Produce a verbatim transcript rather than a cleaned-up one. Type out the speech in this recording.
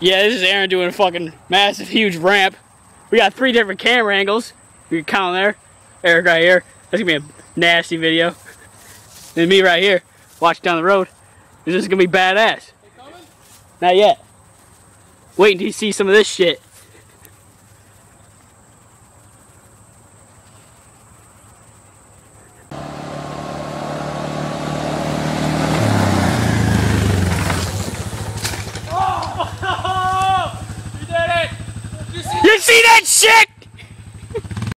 Yeah, this is Aaron doing a fucking massive, huge ramp. We got three different camera angles. You can count there. Eric right here. That's gonna be a nasty video. And me right here, watching down the road. This is gonna be badass. They coming? Not yet. Wait until you see some of this shit. Oh! You did it! You see, You see that shit?